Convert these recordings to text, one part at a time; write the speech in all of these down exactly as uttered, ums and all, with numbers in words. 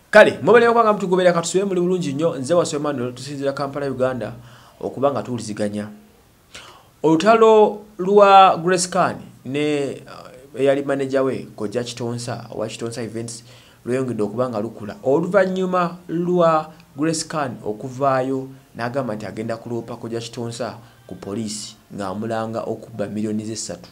Kale mubale kwanga mtugobera katusube muri bulungi nnyo nze wasomano tusinzira Kampala Uganda okubanga tuliziganya olutalo lwa Grace Khan ne uh, yali manager we Koja Kitonsa wa Kitonsa Events luyongedde okubanga lukula oluvanyuma lwa Grace Khan okuvaayo n'agamba nti agenda kuloopa Koja Kitonsa ku polisi ng'amulanga okubba milioni zesatu.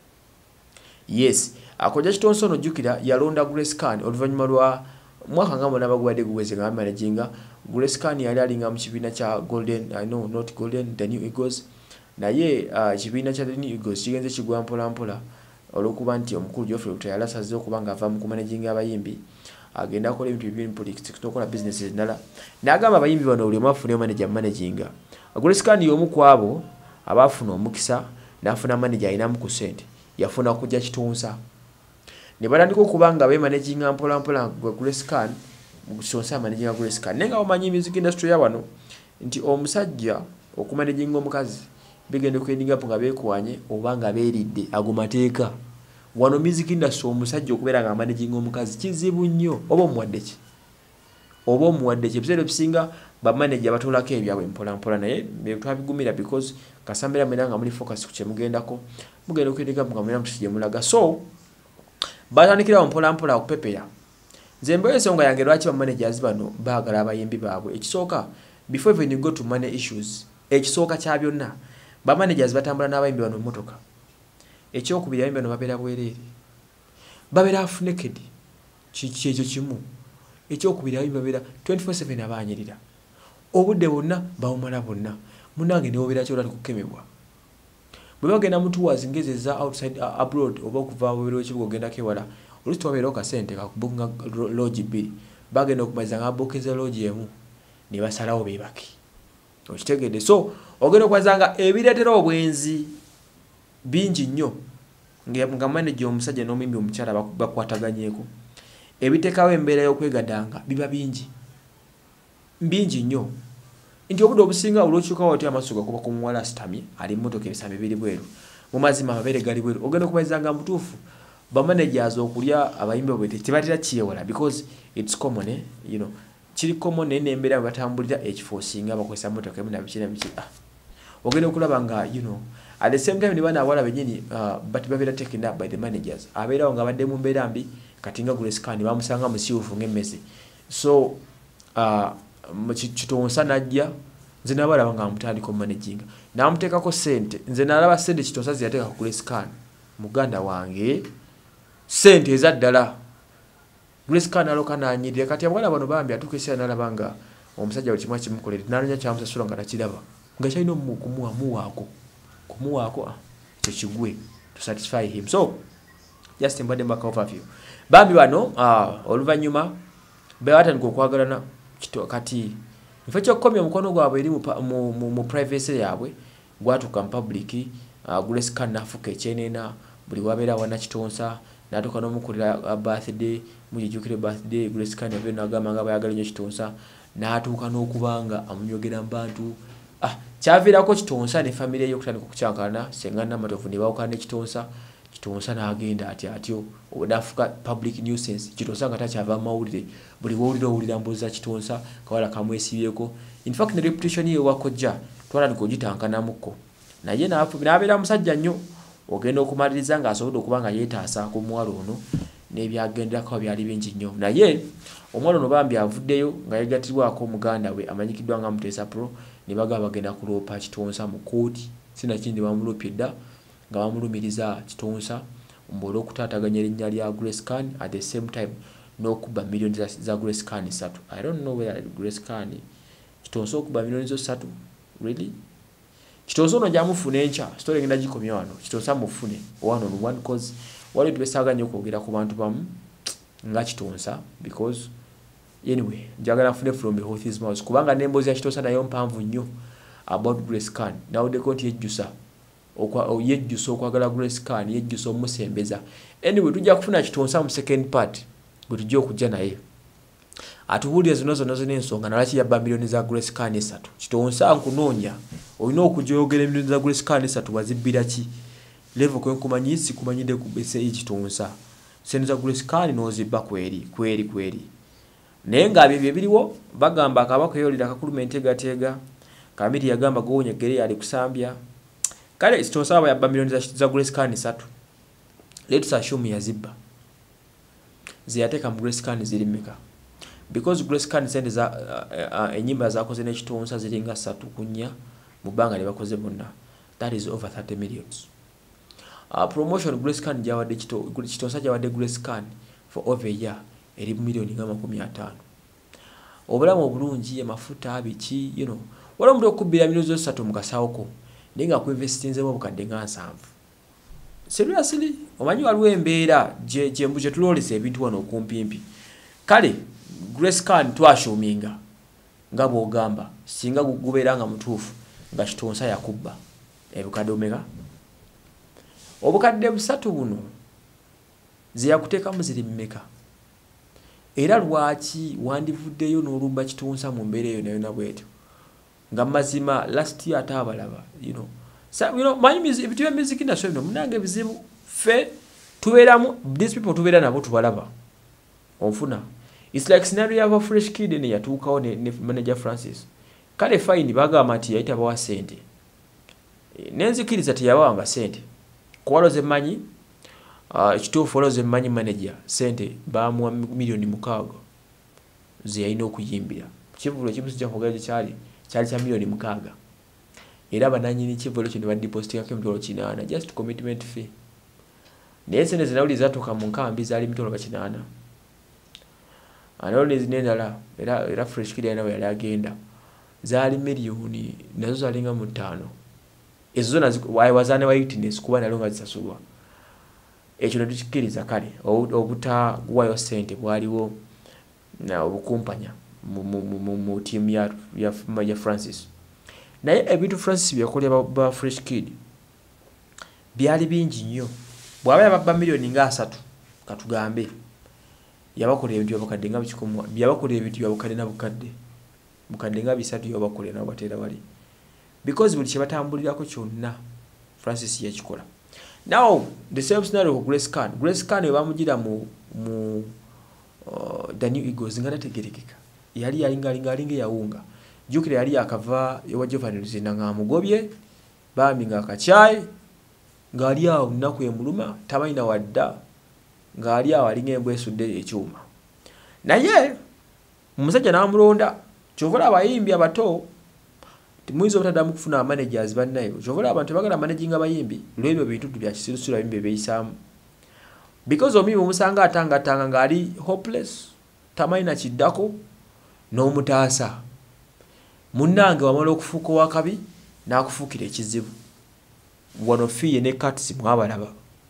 Yes, Koja Kitonsa ono jukira yalonda Grace Khan oluvanyuma lwa mwaka ngamo nabagwade guweze nga managing Grace Khan yali alinga mu kibiina kya Golden I know not Golden the New Eagles naye uh, kibiina kya the New Eagles kigenze kigwa mpola mpola olokuba nti omukulu Geoffrey Lutayala saze okubanga ava mu kumanaging abayimbi agenda akola ebintu bibiri politics kutokola business endala n'agamba abayimbi bano buli mwafune manager managing Grace Khan yomu kwabo abafuna omukisa n'afuna manager ayinamu ku sente yafuna Koja Kitonsa ne batandika okubanga be managing mpola mpola Grace Khan mu Kitonsa managing Grace Khan nenga omanyi music industry ya wano nti omusajja okumanaging omukazi bigende kwendinga nga bekwanye obanga beeridde agumateeka wano music industry omusajja okubeera nga managing omukazi kizibu nnyo oba omuwadde ki oba omuwadde ki ebiseera bisinga ba manager batolako ebyabwe mpola mpola naye twabigumira because kasambera mwena nga muli focus ku kyemugendako mugenda kwendinga nga mwena mutije mulaga so batandikira mpola mpola okupepera nze mboye ensonga yange lwaki ba managers bano baagala abayimbi baabwe ekisooka before even you go to money issues ekisooka kya byonna ba managers batambula n'abayimbi bano mmotoka ekyokubiri abayimbi bano babeera bwereere babeera naked kyekyo kimu ekyokubiri abayimbi babeera twenty-four seven abaanyirira obudde bonna bawumala bonna munange newobeera kyolali kukemebwa bwe bagenda mu tours ngeze za outside uh, abroad oba okuva mu biro ekibuga ogenda kewala olusi twabeerawo kasente kakubukinga lodge bbiri bagenda okumaliza nga babukinze lodge emu ne basalawo beebaki okitegedde so ogenda okwazanga ebireetera obwenzi bingi nnyo nga manager omusajja n'omuyimbi omukyala bakwataganyeeko ebiteekawo embeera y'okwegadanga biba bingi bingi nnyo nti obudde obusinga olw'okyuka wati amasuga kuba ku muwala asitamye ali mmotoka ebisambi biri bweru mu mazima amabere gali bweru ogenda okubazanga mutuufu ba managers okulya abayimbi bwe tebatera kiyewala because it's common eh? you know kiri common n'embeera batambulira ekifo singa bakozesa mmotoka emu na biki na biki ah ogenda okulaba nga you know at the same time ne bana abawala benyini uh, but babeera taken up by the managers abeerawo nga badde mu mbeera mbi kati nga Grace Khan bamusanga musiufu ng'emmezi so uh, Kitonsa najja nze nabalaba nga mutandika managing namuteekako sente nze nalaba sente Kitonsa ziyateeka ku Grace Khan muganda wange sente ezaddala Grace Khan aloka nanyirira kati abagala bano bambi atukesera nalaba nga omusajja buli kimu kimukolera nalonya kyamusasula nga takiraba nga kyalina okumuwa muwaako kumuwaako tekigwe to satisfy him so just embadde mbaka overview bambi bano uh, oluvanyuma bebatandika okwagalana kati nfa kyokukomya omukono gwabwe eri mu, mu, mu privacy yabwe gwatuka mu public uh, Grace Khan nafuka ekyenena buli wabeera wana Kitonsa natuka n'omukulira uh, birthday mujijukire birthday Grace Khan yabeera n'agamba nga bayagala nnyo Kitonsa n'atuuka n'okubanga amunyogera mu bantu ah kyaviirako Kitonsa ne family ye okutandika okukyankana senga Namatovu ne bawukana ne Kitonsa Kitonsa n'agenda ati atyo obudafuka public nuisance Kitonsa nga takyava mu mawulire buli wawulira owulira mbuzi za Kitonsa kawala kamwesibyeko in fact ne reputation ye wakojja twalandika ogitankanamuko naye n'abeera musajja nnyo ogenda okumaliriza ng'asobodde okuba nga yeetaasa ku muwala ono n'ebyagenderako byali bingi nnyo naye omwala ono bambi avuddeyo nga yegatirwako omuganda we amanyikiddwa nga Muteesa Pro ne bagamba bagenda kuloopa Kitonsa mu kooti sinakindi bamulopye dda nga bamulumiriza Kitonsa mbola okutaataganya erinnya lya Grace Khan at the same time n'okubba milioni za, za Grace Khan satu. I don't know where Grace Khan Kitonsa okubba milioni zo satu really Kitonsa ono gyamufuna enkya story ngenda gikomya wano Kitonsa mufune one on one cause wali tubesaga nnyo okwogera ku bantu bamu nga Kitonsa because anyway njagala fune from the horse's mouth kubanga n'emboozi ya Kitonsa nayo mpanvu nnyo about Grace Khan nawuddeko nti yejjusa okwa yejjusa okwagala Grace Khan yejjusa omusembeza anyway tujja kufuna Kitonsa mu second part gwe tujja okujja naye atubuulire zino zonna zonna ensonga nalaki yabba milioni za Grace Khan esatu Kitonsa nkunoonya olina okujogera milioni za Grace Khan esatu wazibbira ki level kwe nkumanyi sikumanyide ku bese Kitonsa sente za Grace Khan n'ozibba kweri kweri kweri naye nga bye biriwo bagamba akabaka yolira akakuluma entegateega Kamiti yagamba gonya gere yali kusambya kale kitosaba yabba milioni za, za Grace Can satu let's assume yazibba ziyateka mu Grace Can ziri meka because Grace Can sende za uh, uh, enyimba zakoze n'ekitonsa ziringa satu kunya mu banga ne bakoze bonna that is over thirty millions. Uh, promotion Grace Can jawadde kito kitonsa jawadde Grace Can for over a year eri milioni nga makumi ataano. Obulamu obulungi amafuta abiki you know wala mdo kubira milioni zo satu mukasawoko ninga ku investinze bo bukadde nga nsanvu. Seriously omanyi waliwo embeera je je mbuje tulolese ebintu wano okumpimpi kale Grace Can twashominga ngabo ogamba singa guberanga mutuufu nga kitonsa yakubba ebukadde omega obukadde busatu buno ziyakuteka muziri mmeka era lwaki wandivuddeyo n'olumba kitonsa mu mbeera eyo nayo nabwetyo nga mazima last year atabalaba you know so you know manyi ebitu bya music industry bino munange bizibu fe tubeeramu these people tubeera nabo tubalaba onfuna it's like scenario of a fresh kid ne yatuukawo ne, ne manager Francis kale fine bagamba nti yayita bawa sente nenzikiriza teyabawanga sente kwaloze manyi uh, ekituufu oloze manyi manager sente bamuwa milioni mukaaga ziyalina okuyimbira kivulo ekimusijja kugera kyali kyali kya milioni mukaaga era bananyini kivulo kino badepositinga ke mtolo kinaana just commitment fee naye sente zinawuli zatoka mu nkambi zali mitolo bakinaana analo nezinendala era era fresh kid yana yali agenda zali milioni nazo zalinga mu ttaano ezo zona wazane wa witness kuba nalonga zisasulwa ekyo netukikiriza kale obuta guwayo sente bwaliwo na obukumpanya mu mu mu mu team ya ya, ya Francis naye ebintu Francis byakolya ba, ba fresh kid byali bingi nnyo bwaba yabba milioni nga asatu katugambe yabakolera ebintu byabakadde nga bikikomo byabakolera ebintu byabakadde na bukadde bukadde nga bisatu yabakolera na batera bali because buli kibatambulirako kyonna Francis yakikola. Now the same scenario with Grace Can Grace Can bamugira mu mu uh, the new Eagles ngana tegerekeka yali yalinga linga linga yaunga jukire yali akava ewa Giovanni Luzinda nga mugobye bambi nga akachai ngali awo naku emuluma tabayina wadda ngali awo alinga embwesudde ekyuma naye umusajja namulonda chovola abayimbi abato Muizo batadamu kufuna managers bannayo chovola abantu bagala managing abayimbi lwebyo bintu bya kisirisura bimbe beisamu because omi umusanga atanga tanga ngali hopeless tamayina kiddako no mutaasa munnange wamala okufuuka wakabi nakufuukira ekizibu wano fiye ne cuts mwabalaba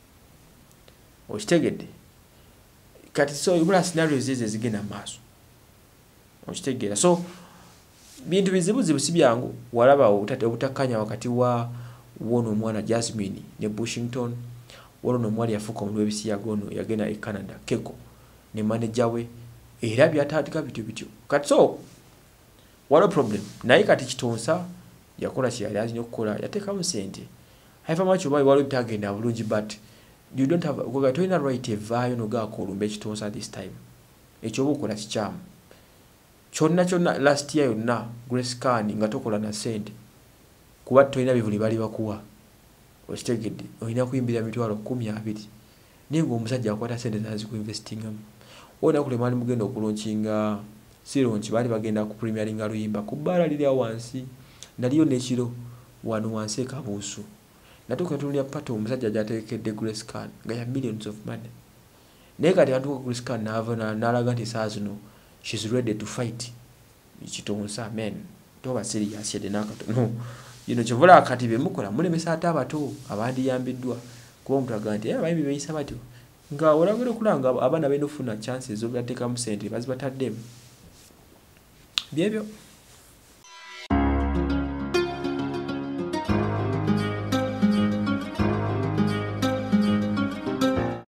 okitegedde kati so ibula scenarios zize zigenda maaso okitegera so bintu bizibu zibu sibyangu walaba utate obutakanya wakati wa wono mwana Jasmine ne Bushington wono mwali yafuka mu lwebisi yagono yagena e Canada Keko ne manager we era byatatika bityo bityo kati so wala problem naye kati kitonsa yakola kiyali azinyo kukola yateka mu sente haifa macho bayi walo bitagenda bulungi but you don't have go to in a right evayo no ga kolumbe kitonsa this time ekyo bukola kichamu chonna chonna last year yonna Grace Can nga tokola na sente kuba toina bivuli bali bakuwa okitegedde olina kuyimbira mitwalo kumi abiri ningo omusajja akwata sente zazi ku investinga ona kule mali mugenda okulonkinga sironchi bali bagenda ku premieringa luyimba ku bara lili awansi naliyo nekiro wano wansi kabusu natuka tulia pato omusajja jatekedde Grace Can nga ya millions of money neka de antuko Grace Can navona nalaga nti sazino she's ready to fight ichitonsa men toba serious yede nakato no you know chovola akati be mukola mule mesata abato abandi yambiddwa kuba mutaga nti eh bayimbi beisa batyo nga olagere kulanga abana beno funa chances zo bateka mu sente bazibataddemu byebyo